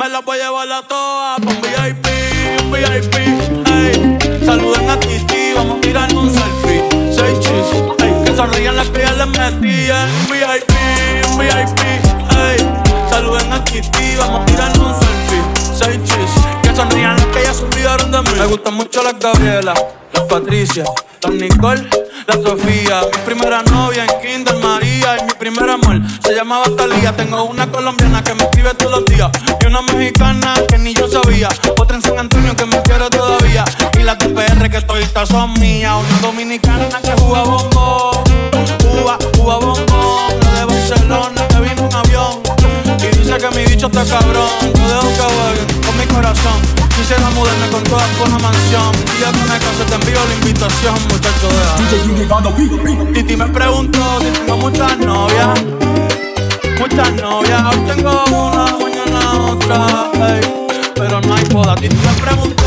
Me las voy a llevar a todas pa' un VIP, ey. Saluden a Titi, vamos a tirar un selfie. 6 chis, ey. Que sonrían las que ya les metí. Un VIP, ey. Saluden a Titi, vamos a tirar un selfie. 6 chis, que sonrían las que ya se olvidaron de mí. Me gustan mucho las Gabriela, las Patricia, las Nicole, la Sofía. Mi primera novia en Kinder María. Y mi primer amor se llamaba Talía. Tengo una colombiana que me escribe todos los días, y una mexicana que ni yo sabía. Otra en San Antonio que me quiere todavía. Y las de PR que toditas son mías. Una dominicana que juega bombón, juega bombón. La de Barcelona que vino en avión y dice que mi bicho está cabrón. Yo dejo que jueguen con mi corazón. Quisiera mudarme con todas por una mansión. Y ya que me caso te envío la invitación, muchacho de Titi me preguntó si tengo muchas novias. Muchas novias, hoy tengo una, mañana otra, ey. Pero no hay boda. Titi me preguntó